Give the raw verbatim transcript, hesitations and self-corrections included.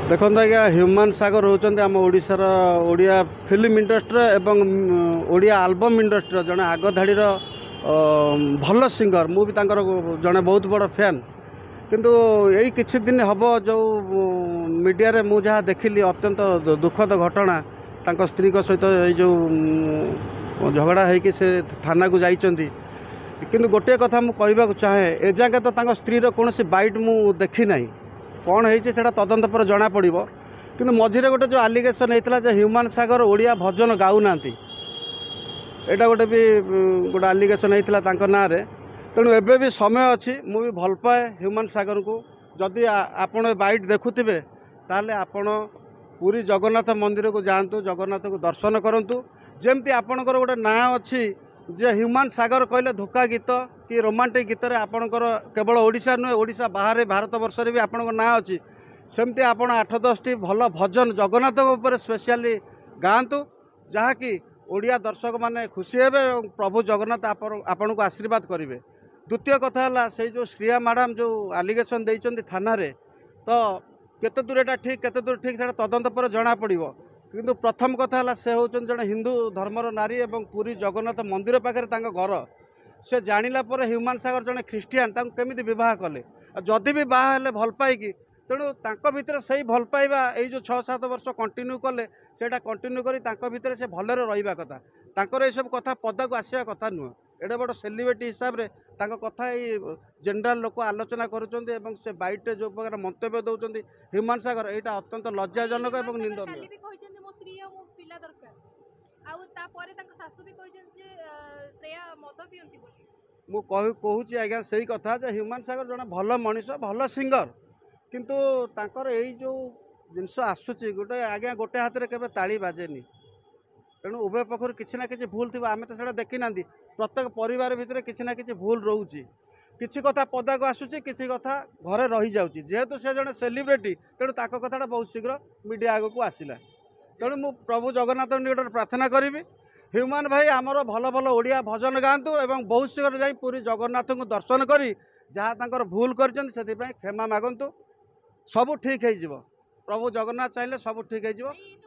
देखो आज्ञा ह्यूमान सागर होचंदी आम ओडिशार ओडिया फिल्म इंडस्ट्री एवं ओडिया आल्बम इंडस्ट्री जड़े आग धाड़ीर भल सिंगर मु भी तांकर जड़े बहुत बड़ फैन किंतु यही किछि दिन हम जो मीडिया रे मु जहाँ देखिली अत्यंत दुखद घटना तांको स्त्री को सहित ये जो झगड़ा है कि से थाना को जाइछंती किंतु गोटे कथा मु कहबा चाहे एजाके तो तांको स्त्री रो कोनोसी बाइट मु देखी नाही कौन है तदंत पर जना पड़ कि मझे गोटे जो आलिगेसन होता है ह्यूमान सागर ओडिया भजन गाऊना यहाँ गोटे भी गोटे आलिगेसन होता ना तेणु एबे भी समय अच्छी मु भी भल पाए ह्यूमान सागर को जदि आपण बाइट देखुवे ताले आपण पूरी जगन्नाथ मंदिर को जातु जगन्नाथ को दर्शन करूँ जमती आपणकर गोटे ना अच्छी जे ह्यूमान सागर कहले धोका गीत कि रोमांटिक गीत आपणकर केवल ओडिशा नुहे ओडिशा बाहर भारत वर्ष भी आपणकर ना अच्छी सेमती आपण आठ दस टी भल भजन जगन्नाथ उपर स्पेशली गाँतु जहाँकि ओडिया दर्शक माने खुशी हेबे और प्रभु जगन्नाथ आपण को आशीर्वाद करेंगे। द्वितीय कथा है से जो श्रिया मैडम जो आलिगेसन देइचंदी थाना रे तो केते दूर एटा ठीक केते दूर ठीक से तदंत पर जना पड़िबो किंतु प्रथम कथा है से होचन जड़े हिंदू धर्मर नारी एवं पूरी जगन्नाथ मंदिर पाखे घर से जानिला पर ह्यूमान सागर जड़े ख्रीस्टियान केमिति विवाह कले जदि भी बाहा हेले भल पाइकी तेणु तांको भितर से भल पाइबा यही जो छः सात वर्ष कंटिन्यू कले सेटा कंटिन्यू करी तांको भितर से भलरे रहिबा कथा तांकर ये सब कथा पदा को आसिया कथा नुह एडे बड़ सेलिब्रिटी हिसाब रे तांको कथा ये जनरल लोक आलोचना करुचंदी एवं से बाइट जो प्रकार मंतव्य दउचंदी ह्यूमान सागर एटा अत्यंत लज्जाजनक एवं निंदनीय। मु कहूँ आज्ञा से कथा जे ह्यूमान सागर जड़े भल मनीष भल सिंगर किंतु तांकर यही जो जिनस आसूची गोटे आज्ञा गोटे हाथ में केवे ताली बाजेनी तेणु उभय पक्षर किसी ना कि भूल थी आम तो से देखी ना प्रत्येक परिवार भितर किसी ना कि भूल रोचे किसी कथा पदा को आसूची किसी कथा घरे रही जाऊँगी जेहेतु से जड़े सेलिब्रिटी तेणु ताक कथा बहुत शीघ्र मीडिया आग को आसला तेणु मु प्रभु जगन्नाथ निकट प्रार्थना करी ह्यूमान भाई आमर भल भल ओडिया भजन गाँतु एवं बहुत शीघ्र जाई पूरी जगन्नाथ को दर्शन करी जहाँ तांकर भूल कर क्षमा मागंतु सब ठीक हो प्रभु जगन्नाथ चाहिए सब ठीक हो।